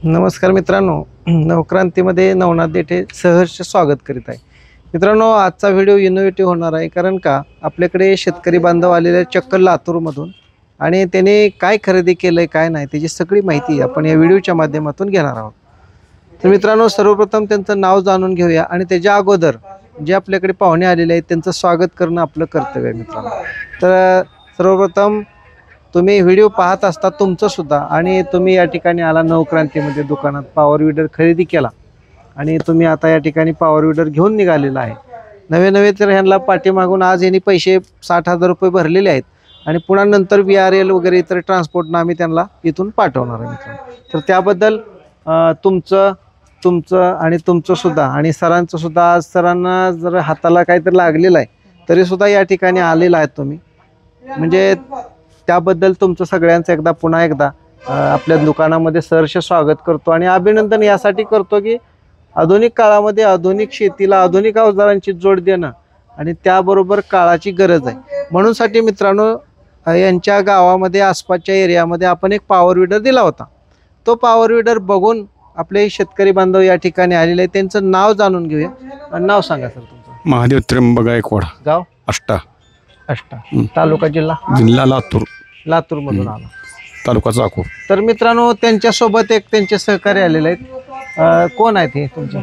नमस्कार मित्रांनो, नवक्रांतीमध्ये नवनाथ देठे सहर्ष स्वागत करीत आहे. मित्रांनो, आजचा व्हिडिओ इनोव्हेटिव्ह होणार आहे, कारण का आपल्याकडे शेतकरी बांधव आलेले चक्क लातूरमधून आणि त्याने काय खरेदी केलंय काय नाही त्याची सगळी माहिती आपण या व्हिडिओच्या माध्यमातून घेणार आहोत. तर मित्रांनो, सर्वप्रथम त्यांचं नाव जाणून घेऊया आणि त्याच्या अगोदर जे आपल्याकडे पाहुणे आलेले आहेत त्यांचं स्वागत करणं आपलं कर्तव्य आहे. मित्रांनो, तर सर्वप्रथम तुम्ही व्हिडिओ पाहत असता तुमचं सुद्धा, आणि तुम्ही या ठिकाणी आला नवक्रांतीमध्ये दुकानात पॉवर विडर खरेदी केला आणि तुम्ही आता या ठिकाणी पॉवर विडर घेऊन निघालेला आहे. नवे तर ह्यांना पाठीमागून आज यांनी पैसे 60,000 रुपये भरलेले आहेत आणि पुन्हा नंतर VRL वगैरे इतर ट्रान्सपोर्टनं आम्ही त्यांना इथून पाठवणार आहे. मित्रांनो, तर त्याबद्दल तुमचं आणि तुमचं सुद्धा आणि सरांचं सुद्धा, आज सरांना जर हाताला काहीतरी लागलेलं आहे तरीसुद्धा या ठिकाणी आलेला आहे तुम्ही, म्हणजे त्याबद्दल तुमचं सगळ्यांचं पुन्हा एकदा आपल्या दुकानामध्ये सहर्ष स्वागत करतो आणि अभिनंदन यासाठी करतो की आधुनिक काळामध्ये आधुनिक शेतीला आधुनिक अवजारांची जोड देणं आणि त्याबरोबर काळाची गरज आहे. म्हणूनसाठी मित्रांनो, यांच्या गावामध्ये आसपासच्या एरियामध्ये आपण एक पॉवर विडर दिला होता. तो पॉवर विडर बघून आपले शेतकरी बांधव या ठिकाणी आलेले आहेत. त्यांचं नाव जाणून घेऊया. नाव सांगा सर तुमचं. महादेव त्र्यंबक गायकवाड, गाव अष्टा, तालुका जिल्हा लातूर, लातूर मधून आला, तालुका चाकूर. तर मित्रांनो, त्यांच्यासोबत एक त्यांचे सहकारी आलेले आहेत. कोण आहेत हे? तुमचे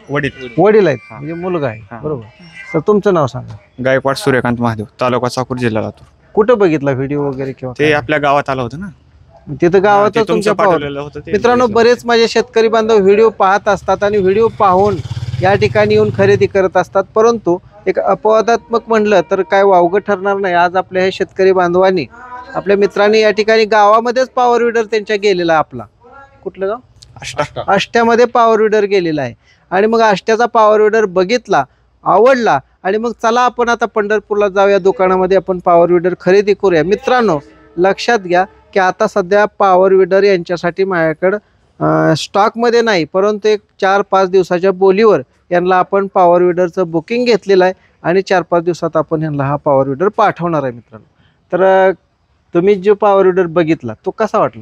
वडील आहेत, म्हणजे मुलगा आहे, बरोबर. तर तुमचं नाव सांगा. गायकवाड सूर्यकांत महादेव, तालुका चाकूर, जिल्हा लातूर. कुठं बघितला व्हिडिओ वगैरे किंवा ते आपल्या गावात आलं होतं ना, तिथं गावात तुमच्या पाठवलेलं होतं ते. मित्रांनो, बरेच माझे शेतकरी बांधव व्हिडिओ पाहत असतात आणि व्हिडिओ पाहून या ठिकाणी येऊन खरेदी करत असतात, परंतु एक अपवादात्मक म्हणलं तर काय वावगं ठरणार नाही. आज आपल्या हे शेतकरी बांधवांनी, आपल्या मित्रांनी या ठिकाणी गावामध्येच पॉवर विडर त्यांच्या गेलेला आहे. आपला कुठलं गाव? आष्ट्यामध्ये पॉवर विडर गेलेला आहे आणि मग आष्ट्याचा पॉवर विडर बघितला, आवडला आणि मग चला आपण आता पंढरपूरला जाऊया, दुकानामध्ये आपण पॉवर विडर खरेदी करूया. मित्रांनो, लक्षात घ्या की आता सध्या पॉवर विडर यांच्यासाठी माझ्याकडं स्टॉकमध्ये नाही, परंतु एक 4-5 दिवसाच्या बोलीवर यांना आपण पॉवर विडरचं बुकिंग घेतलेलं आहे आणि 4-5 दिवसात आपण यांना हा पॉवर विडर पाठवणार आहे. मित्रांनो, तर तुम्ही जो पॉवर विडर बघितला तो कसा वाटला?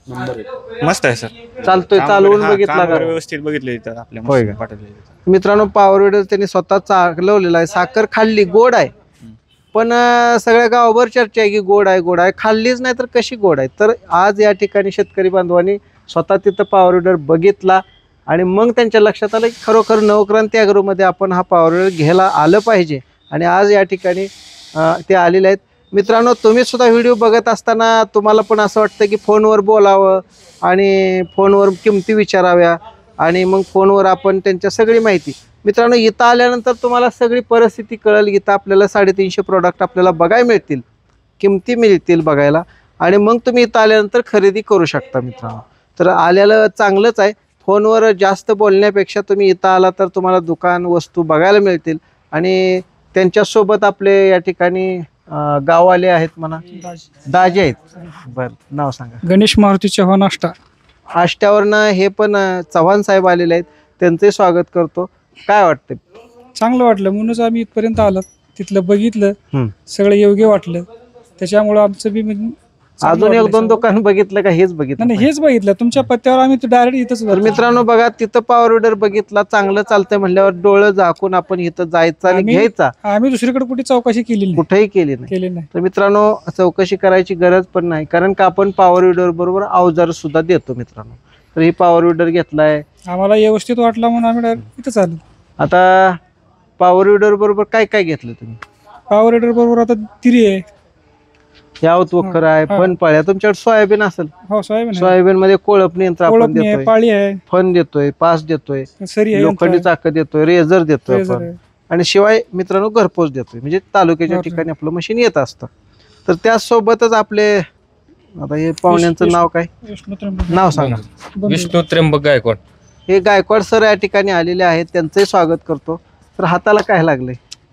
मस्त आहे सर, चालतोय, चालवून बघितला का? व्यवस्थित बघितले आपल्या. होय का? मित्रांनो, पॉवर विडर त्यांनी स्वतः चालवलेला आहे. साखर खाल्ली, गोड आहे, पण सगळ्या गावावर चर्चा आहे की गोड आहे, गोड आहे. खाल्लीच नाही तर कशी गोड आहे? तर आज या ठिकाणी शेतकरी बांधवांनी स्वतः तिथं पॉवर विडर बघितला आणि मग त्यांच्या लक्षात आलं की खरोखर नवक्रांती ॲग्रोमध्ये आपण हा पॉवर विडर घ्यायला आलं पाहिजे आणि आज या ठिकाणी ते आलेले आहेत. मित्रांनो, तुम्ही सुद्धा व्हिडिओ बघत असताना तुम्हाला पण असं वाटतं की फोनवर बोलावं आणि फोनवर किमती विचाराव्या आणि मग फोनवर आपण त्यांच्या सगळी माहिती. मित्रांनो, इथं आल्यानंतर तुम्हाला सगळी परिस्थिती कळेल. इथं आपल्याला 350 प्रोडक्ट आपल्याला बघायला मिळतील, किमती मिळतील बघायला, आणि मग तुम्ही इथं आल्यानंतर खरेदी करू शकता. मित्रांनो, तर आलेलं चांगलंच आहे. फोनवर जास्त बोलण्यापेक्षा तुम्ही इथं आला तर तुम्हाला दुकान वस्तू बघायला मिळतील आणि त्यांच्यासोबत आपले या ठिकाणी गाववाले आहेत म्हणा, दाजी आहेत. बरं, नाव सांगा. गणेश मारुती चव्हाण, अष्टा. आष्ट्यावरनं हे पण चव्हाण साहेब आलेले आहेत, त्यांचंही स्वागत करतो. काय वाटतं? चांगलं वाटलं म्हणूनच आम्ही इथपर्यंत आलो, तिथलं बघितलं, सगळं योग्य वाटलं, त्याच्यामुळं आमचं बी अजून 1-2 दुकान बघितलं का? हेच बघितलं? नाही, हेच बघितलं. तुमच्या पत्त्यावर आम्ही डायरेक्ट इथंच. तर मित्रांनो, बघा, तिथं पॉवर विडर बघितला, चांगलं चालतंय म्हणल्यावर डोळं झाकून आपण इथं जायचं आणि घ्यायचा. आम्ही दुसरीकडे कुठे चौकशी केली कुठेही केली नाही. तर मित्रांनो, चौकशी करायची गरज पण नाही, कारण का आपण पॉवर विडर बरोबर अवजार सुद्धा देतो. मित्रांनो, तर ही पॉवर विडर घेतलाय, आम्हाला व्यवस्थित वाटला म्हणून आम्ही डायरेक्ट इथंच आलो. आता पॉवर विडर बरोबर काय काय घेतलं तुम्ही? पॉवर विडर बरोबर आता तिरी आहे, यावत वखर आहे, फन पाळ्या. तुमच्याकडे सोयाबीन असेल? हो, सोयाबीन मध्ये कोळप यंत्र आपण देतोय, पाळी आहे, फन देतोय, पास देतोय, सरी आहे, लोखंडी चाक देतोय, रेझर देतोय आपण, आणि शिवाय मित्रांनो घरपोच देतोय, म्हणजे तालुक्याच्या ठिकाणी आपलं मशीन येत असतं. तर त्यासोबतच आपले आता हे पाहुण्यांचं नाव काय? नाव सांगा. विष्णू त्र्यंबक गायकवाड. हे गायकवाड सर या ठिकाणी आलेले आहेत, त्यांचंही स्वागत करतो. तर हाताला काय लागलंय?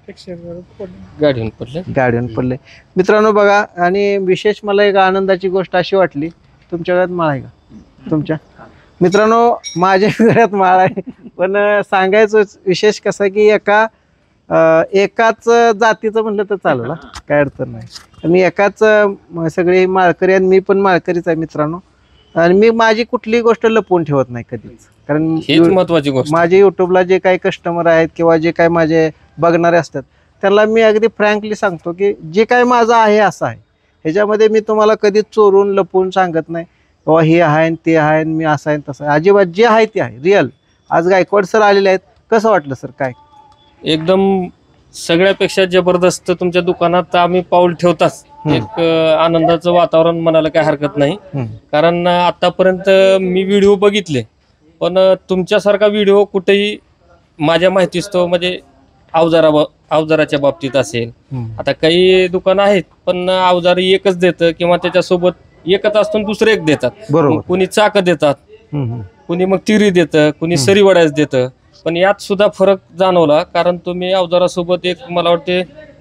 गाडीवर पडले. मित्रांनो, बघा, आणि विशेष मला एक आनंदाची गोष्ट अशी वाटली, तुमच्या घरात माळ आहे का? तुमच्या मित्रांनो, माझ्या घरात माळ आहे, पण सांगायचं विशेष कसं की एकाच जातीचं म्हणलं तर चालेल, काय अडचण नाही. मी एकाच सगळे माळकरी आणि मी पण माळकरीच आहे. मित्रांनो, आणि मी माझी कुठलीही गोष्ट लपवून ठेवत नाही कधीच, कारण हेच महत्वाची गोष्ट. माझे युट्यूबला जे काही कस्टमर आहेत किंवा जे काही माझे बघणारे असतात त्यांना मी अगदी फ्रँकली सांगतो की जे काही माझं आहे असं आहे, ह्याच्यामध्ये मी तुम्हाला कधीच चोरून लपवून सांगत नाही बाबा हे आहे आणि ते आहे आणि मी असं आहे तसं आहे. अजिबात जे आहे ते आहे रिअल. आज गायकवाड सर आलेले आहेत, कसं वाटलं सर? काय एकदम सगळ्यापेक्षा जबरदस्त तुमच्या दुकानात आम्ही पाऊल ठेवताच एक आनंदाचं वातावरण म्हणायला काय हरकत नाही. कारण आतापर्यंत मी व्हिडिओ बघितले, पण तुमच्यासारखा व्हिडिओ कुठेही माझ्या माहितीच तो म्हणजे अवजाराच्या बाबतीत असेल. आता काही दुकानं आहेत पण अवजार एकच देतं किंवा त्याच्यासोबत एकच असतो दुसरं एक देतात. बरोबर. कुणी चाक देतात, कुणी मग तिरी देतं, कुणी सरी वड्याच देतं. पण यात सुद्धा फरक जाणवला, कारण तुम्ही अवजारासोबत एक मला वाटते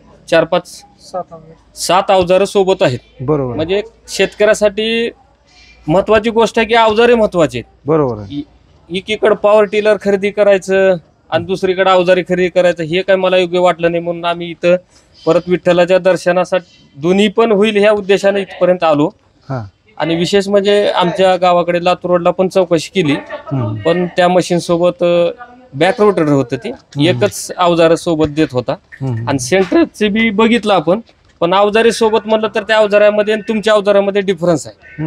4-5-7 अवजारं सोबत आहेत. बरोबर म्हणजे शेतकऱ्यासाठी महत्वाची गोष्ट आहे की अवजारे महत्वाचे आहेत. बरोबर आहे. एकीकडे पॉवर टिलर खरेदी करायचं आणि दुसरीकडे अवजारी खरेदी करायचं हे काय मला योग्य वाटलं नाही, म्हणून आम्ही इथं परत विठ्ठलाच्या दर्शनासाठी दोन्ही पण होईल ह्या उद्देशाने इथपर्यंत आलो. आणि विशेष म्हणजे आमच्या गावाकडे लातूर रोडला पण चौकशी केली, पण त्या मशीन सोबत बॅक रोटर होतं, ते एकच अवजार सोबत देत होता. आणि सेंटरचे बी बघितलं आपण, पण अवजारी सोबत म्हणलं तर त्या अवजारामध्ये आणि तुमच्या अवजारामध्ये डिफरन्स आहे.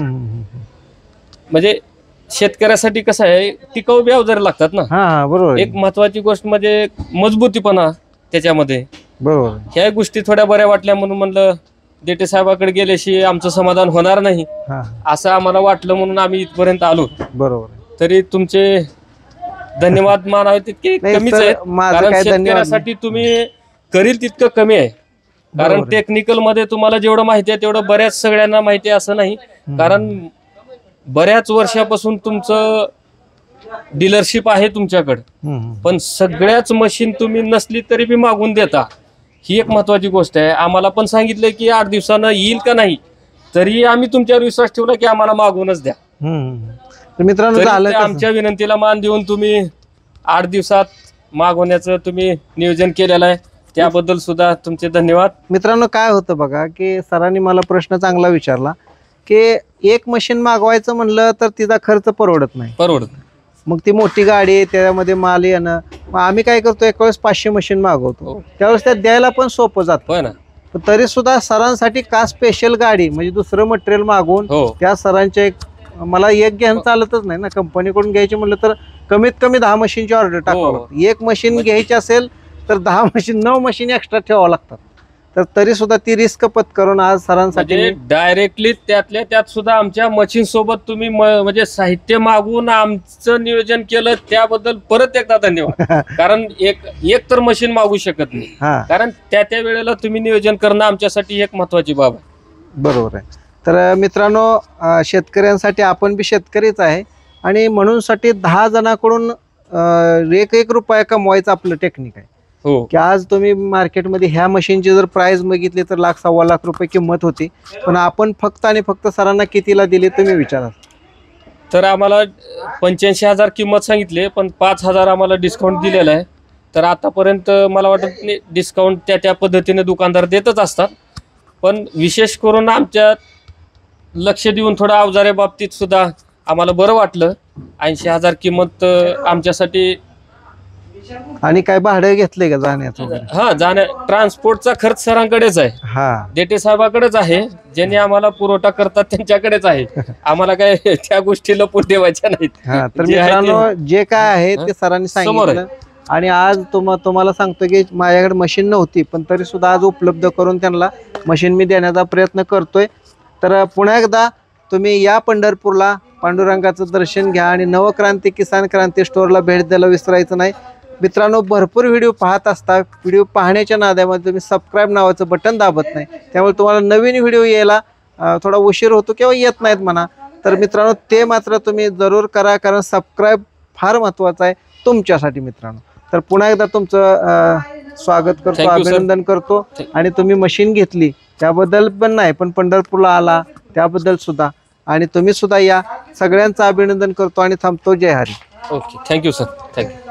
म्हणजे शेतकऱ्यासाठी कसं आहे, टिकाऊ बी अवजारे लागतात ना. बरोबर. एक महत्वाची गोष्ट म्हणजे मजबूतीपणा त्याच्यामध्ये. बरोबर. ह्या गोष्टी थोड्या बऱ्या वाटल्या, म्हणून म्हणलं देटे साहेबाकडे गेल्याशी आमचं समाधान होणार नाही असं आम्हाला वाटलं, म्हणून आम्ही इथपर्यंत आलो. बरोबर. तरी तुमचे धन्यवाद मानावे तितके कमीच आहेत, कारण शेतकऱ्यासाठी तुम्ही करील तितकं कमी आहे. कारण टेक्निकल मध्ये तुम्हाला जेवढं माहिती आहे तेवढं बऱ्याच सगळ्यांना माहिती आहे असं नाही. कारण बऱ्याच वर्षापासून तुमचं डीलरशिप आहे तुमच्याकडे, पण सगळ्याच मशीन तुम्ही नसली तरी बी मागून देता. ही एक महत्वाची गोष्ट आहे. आम्हाला पण सांगितलं की 8 दिवसानं येईल का नाही, तरी आम्ही तुमच्यावर विश्वास ठेवला की आम्हाला मागूनच द्या. मित्रांनो, तरी आमच्या विनंतीला मान देऊन तुम्ही 8 दिवसात मागवण्याचं तुम्ही नियोजन केलेलं आहे, त्याबद्दल सुद्धा तुमचे धन्यवाद. मित्रांनो, काय होतं बघा की सरांनी मला प्रश्न चांगला विचारला की एक मशीन मागवायचं म्हणलं तर तिचा खर्च परवडत नाही. मग ती मोठी गाडी आहे, त्यामध्ये माल येणं. मग आम्ही काय करतो, एक वेळेस 500 मशीन मागवतो, त्यावेळेस त्यात द्यायला पण सोपं जातं ना. पण तरी सुद्धा सरांसाठी का स्पेशल गाडी म्हणजे दुसरं मटेरियल मागवून त्या सरांच्या एक मला एक घेणं चालतच नाही ना. कंपनीकडून घ्यायची म्हणलं तर कमीत कमी 10 मशीनची ऑर्डर टाकावं लागतं. एक मशीन घ्यायची असेल तर 9 मशीन एक्स्ट्रा ठेवावं लागतात. तर तरी सुद्धा ती रिस्क पत्करून आज सरांसाठी डायरेक्टली त्यातल्या त्यात सुद्धा आमच्या मशीन सोबत तुम्ही म्हणजे साहित्य मागून आमचं नियोजन केलं, त्याबद्दल परत एकदा धन्यवाद. कारण एक तर मशीन मागू शकत नाही, कारण त्या वेळेला तुम्ही नियोजन करणं आमच्यासाठी एक महत्वाची बाब आहे. बरोबर आहे. तर मित्रांनो, शेतकऱ्यांसाठी आपण बी शेतकरीच आहे आणि म्हणून साठी 10 जणांकडून 1 रुपया कमवायचं आपलं टेक्निक आहे. की आज तुम्ही मार्केटमध्ये ह्या मशीनची जर प्राइस बघितली तर 1,00,000-1.25 लाख रुपये किंमत होती, पण आपण फक्त आणि फक्त सरांना कितीला दिली तुम्ही विचारा. तर आम्हाला 85,000 किंमत सांगितली, पण 5,000 आम्हाला डिस्काउंट दिलेला आहे. तर आतापर्यंत मला वाटत नाही डिस्काउंट त्या पद्धतीने दुकानदार देतच असतात, पण विशेष करून आमच्या लक्ष देऊन थोडं अवजारे बाबतीत सुद्धा आम्हाला बरं वाटलं. 80,000 किंमत आमच्यासाठी. आणि काय भाडं घेतलंय का जाण्याचं? ट्रान्सपोर्टचा खर्च सरांकडेच आहे, देटे साहेबाकडेच आहे, ज्यांनी आम्हाला पुरवठा करतात त्यांच्याकडेच आहे. आम्हाला काय त्या गोष्टी लपून ठेवायच्या नाहीत. तर मित्रांनो, जे काय आहे ते सरांनी सांगितलं. आणि आज तुम्हाला सांगतो की माझ्याकडे मशीन नव्हती, पण तरी सुद्धा आज उपलब्ध करून त्यांना मशीन मी देण्याचा प्रयत्न करतोय. तर पुन्हा एकदा तुम्ही या पंढरपूरला, पांडुरंगाचं दर्शन घ्या आणि नवक्रांती किसान क्रांती स्टोअरला भेट द्यायला विसरायचं नाही. मित्रांनो, भरपूर व्हिडिओ पाहत असता, व्हिडिओ पाहण्याच्या नादामध्ये तुम्ही सबस्क्राईब नावाचं बटन दाबत नाही, त्यामुळे तुम्हाला नवीन व्हिडिओ यायला थोडा उशीर होतो किंवा येत नाहीत म्हणा. तर मित्रांनो, ते मात्र तुम्ही जरूर करा, कारण सबस्क्राईब फार महत्त्वाचं आहे तुमच्यासाठी. मित्रांनो, तर पुन्हा एकदा तुमचं स्वागत करतो, अभिनंदन करतो. आणि तुम्ही मशीन घेतली त्याबद्दल पण नाही, पण पंढरपूरला आला त्याबद्दल सुद्धा, आणि तुम्ही सुद्धा या, सगळ्यांचं अभिनंदन करतो आणि थांबतो. जय Hari. Okay, thank you sir, thank you.